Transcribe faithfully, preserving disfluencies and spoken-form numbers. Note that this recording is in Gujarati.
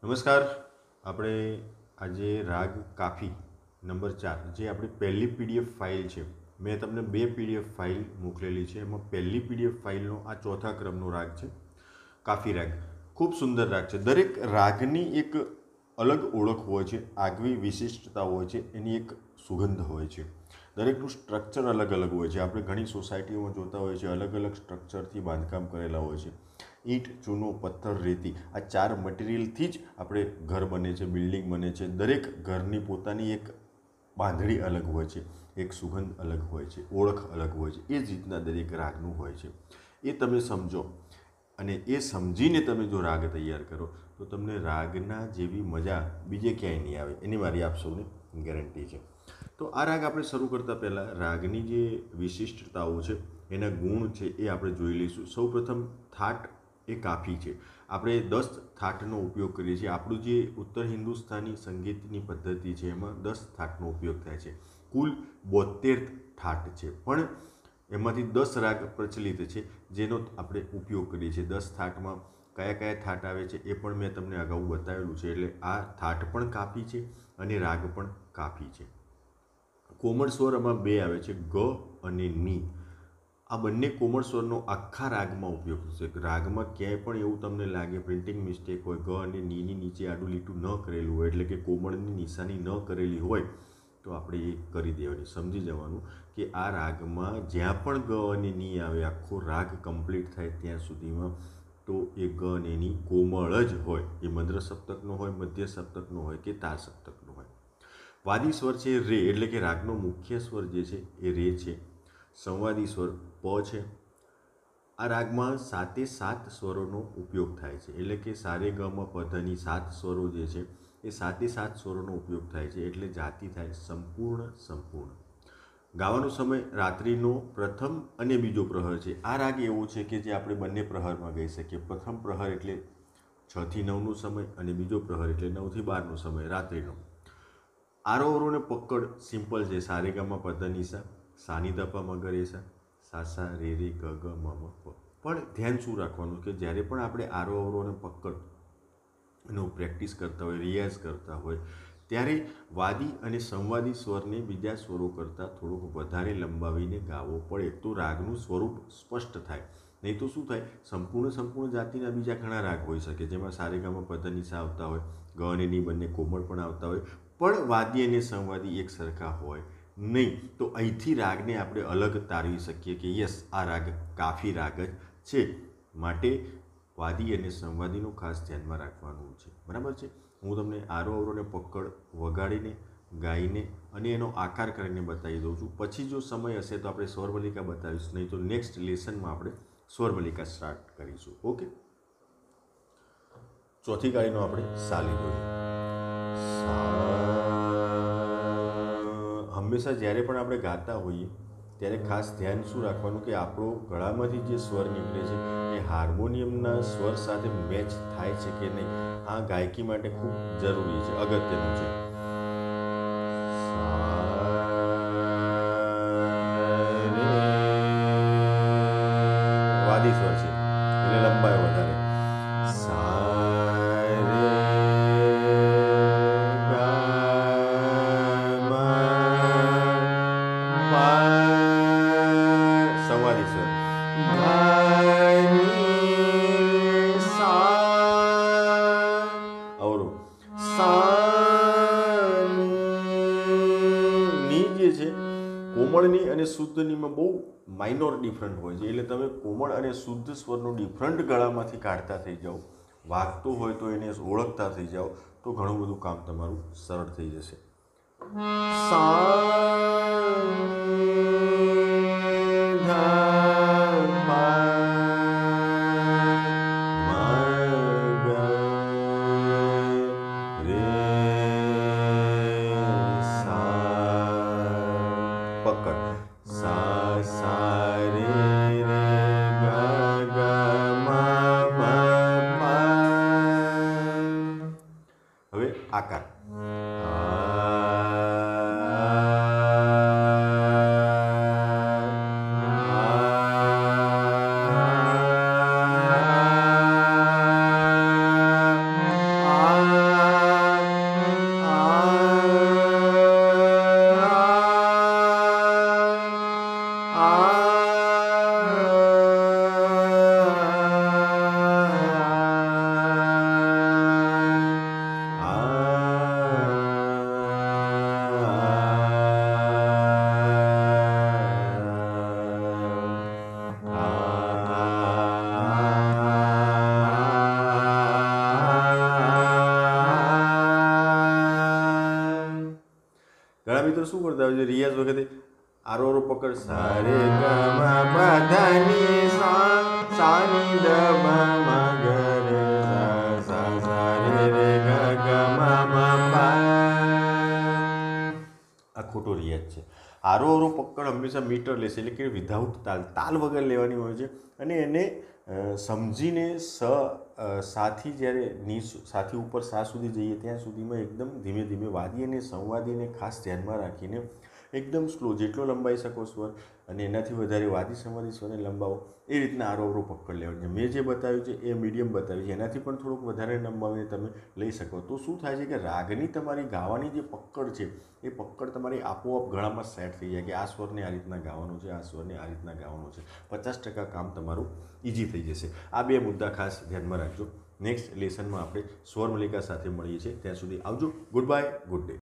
નમસ્કાર. આપણે આજે રાગ કાફી નંબર ચાર જે આપણી પહેલી પીડીએફ ફાઇલ છે, મેં તમને બે પીડીએફ ફાઇલ મોકલેલી છે. એમાં પહેલી પીડીએફ ફાઇલનો આ ચોથા ક્રમનો રાગ છે, કાફી રાગ. ખૂબ સુંદર રાગ છે. દરેક રાગની એક અલગ ઓળખ હોય છે, આગવી વિશિષ્ટતા હોય છે, એની એક સુગંધ હોય છે. દરેકનું સ્ટ્રક્ચર અલગ અલગ હોય છે. આપણે ઘણી સોસાયટીઓમાં જોતા હોઈએ છીએ, અલગ અલગ સ્ટ્રક્ચરથી બાંધકામ કરેલા હોય છે. ઈંટ, ચૂનો, પથ્થર, રેતી, આ ચાર મટીરિયલથી જ આપણે ઘર બને છે, બિલ્ડિંગ બને છે. દરેક ઘરની પોતાની એક બાંધણી અલગ હોય છે, એક સુગંધ અલગ હોય છે, ઓળખ અલગ હોય છે. એ જ રીતના દરેક રાગનું હોય છે. એ તમે સમજો અને એ સમજીને તમે જો રાગ તૈયાર કરો તો તમને રાગના જેવી મજા બીજે ક્યાંય નહીં આવે, એની મારી આપ સૌને ગેરંટી છે. તો આ રાગ આપણે શરૂ કરતાં પહેલાં રાગની જે વિશિષ્ટતાઓ છે, એના ગુણ છે, એ આપણે જોઈ લઈશું. સૌપ્રથમ થાટ એ કાફી છે. આપણે દસ થાટનો ઉપયોગ કરીએ છીએ. આપણું જે ઉત્તર હિન્દુસ્તાની સંગીતની પદ્ધતિ છે, એમાં દસ થાટનો ઉપયોગ થાય છે. કુલ બોતેર થાટ છે, પણ એમાંથી દસ રાગ પ્રચલિત છે, જેનો આપણે ઉપયોગ કરીએ છીએ. દસ થાટમાં કયા કયા થાટ આવે છે એ પણ મેં તમને અગાઉ બતાવેલું છે. એટલે આ થાટ પણ કાફી છે અને રાગ પણ કાફી છે. કોમળ સ્વર આમાં બે આવે છે, ગ અને ની. આ બંને કોમળ સ્વરનો આખા રાગમાં ઉપયોગ થશે. રાગમાં ક્યાંય પણ એવું તમને લાગે પ્રિન્ટિંગ મિસ્ટેક હોય, ગ અને નીની નીચે આડું લીટું ન કરેલું હોય, એટલે કે કોમળની નિશાની ન કરેલી હોય, તો આપણે એ કરી દેવાની. સમજી જવાનું કે આ રાગમાં જ્યાં પણ ગ અને ની આવે, આખો રાગ કમ્પ્લીટ થાય ત્યાં સુધીમાં તો એ ગ અને ની કોમળ જ હોય. એ મદ્ર સપ્તકનો હોય, મધ્ય સપ્તકનો હોય કે તાર સપ્તકનો હોય. વાદી સ્વર છે રે, એટલે કે રાગનો મુખ્ય સ્વર જે છે એ રે છે. સંવાદી સ્વર પ છે. આ રાગમાં સાતે સાત સ્વરોનો ઉપયોગ થાય છે, એટલે કે સારે ગ મ પ ધ ની સાત સ્વરો જે છે એ સાતે સાત સ્વરોનો ઉપયોગ થાય છે, એટલે જાતિ થાય સંપૂર્ણ સંપૂર્ણ. ગાવાનો સમય રાત્રિનો પ્રથમ અને બીજો પ્રહર છે. આ રાગ એવો છે કે જે આપણે બંને પ્રહરમાં ગાઈ શકીએ. પ્રથમ પ્રહર એટલે છ થી નવનો સમય અને બીજો પ્રહર એટલે નવથી બારનો સમય રાત્રિનો. આરોહરોને પકડ સિમ્પલ છે, સારે ગ મ પ ધ ની સા, સાની ધ પ મ ગ રે સા, સા સા રે રે ગ ગ મ મ પ. પણ ધ્યાન શું રાખવાનું કે જ્યારે પણ આપણે આરો અવરોને પકડ એનો પ્રેક્ટિસ કરતા હોય, રિયાઝ કરતા હોય, ત્યારે વાદી અને સંવાદી સ્વરને બીજા સ્વરો કરતાં થોડુંક વધારે લંબાવીને ગાવો પડે, તો રાગનું સ્વરૂપ સ્પષ્ટ થાય. નહીં તો શું થાય, સંપૂર્ણ સંપૂર્ણ જાતિના બીજા ઘણા રાગ હોઈ શકે, જેમાં સારે ગ મ પ ધ ની સા આવતા હોય, ગ અને ની બંને કોમળ પણ આવતા હોય, પણ વાદી અને સંવાદી એક સરખા હોય નહીં. તો અહીંથી રાગને આપણે અલગ તારવી શકીએ કે યસ, આ રાગ કાફી રાગ જ છે. માટે વાદી અને સંવાદીનું ખાસ ધ્યાનમાં રાખવાનું છે. બરાબર છે. હું તમને આરો અવરોને પકડ વગાડીને, ગાઈને અને એનો આકાર કરીને બતાવી દઉં છું. પછી જો સમય હશે તો આપણે સ્વરમલિકા બતાવીશું, નહીં તો નેક્સ્ટ લેસનમાં આપણે સ્વરમલિકા સ્ટાર્ટ કરીશું. ઓકે. ચોથી કાળીનો આપણે સા લીધો છે. હંમેશા જ્યારે પણ આપણે ગાતા હોઈએ ત્યારે ખાસ ધ્યાન શું રાખવાનું કે આપણો ગળામાંથી જે સ્વર નીકળે છે એ હાર્મોનિયમના સ્વર સાથે મેચ થાય છે કે નહીં, આ ગાયકી માટે ખૂબ જરૂરી છે, અગત્યનું છે. વાદી સ્વર છે એટલે લંબાઈ વધારે. સંવાદી સ્વર અવરો ની જે છે કોમળની અને શુદ્ધનીમાં બહુ માઇનોર ડિફરન્ટ હોય છે. એટલે તમે કોમળ અને શુદ્ધ સ્વરનો ડિફરન્ટ ગળામાંથી કાઢતા થઈ જાઓ, વાગતો હોય તો એને ઓળખતા થઈ જાઓ, તો ઘણું બધું કામ તમારું સરળ થઈ જશે. પકડ સા સા રે રે ગ ગ મ મ પ. હવે આકાર આ ઘણા મિત્રો શું કરતા હોય છે, રિયાઝ વખતે આરો આરો પકડ સા રે ગ મ પ ધ ની સા સા ની દ મ મ ગ રે સા સા સા રે રે ગ ગ મ મ પ આ ખોટો રિયાઝ છે. આરો આરો પકડ હંમેશા મીટર લેશે એટલે કે વિધાઉટ તાલ તાલ વગર લેવાની હોય છે અને એને સમજીને સ સાથી જ્યારે ની સાથી ઉપર સા સુધી જઈએ ત્યાં સુધીમાં એકદમ ધીમે ધીમે વાદી અને સંવાદીને ખાસ ધ્યાનમાં રાખીને એકદમ સ્લો જેટલો લંબાઈ શકો સ્વર અને એનાથી વધારે વાદી સંવાદી સ્વરને લંબાવો એ રીતના આરો આરો પકડ લેવાનું છે. મેં જે બતાવ્યું છે એ મીડિયમ બતાવ્યું છે, એનાથી પણ થોડુંક વધારે લંબાવીને તમે લઈ શકો. તો શું થાય છે કે રાગની તમારી ગાવાની જે પકડ છે એ પકડ તમારી આપોઆપ ગળામાં સેટ થઈ જાય કે આ સ્વરને આ રીતના ગાવાનું છે, આ સ્વરને આ રીતના ગાવાનું છે. પચાસ ટકા કામ તમારું ઇઝી થઈ જશે. આ બે મુદ્દા ખાસ ધ્યાનમાં રાખજો. નેક્સ્ટ લેસનમાં આપણે સ્વર મલિકા સાથે મળીએ છીએ. ત્યાં સુધી આવજો. Goodbye, good day.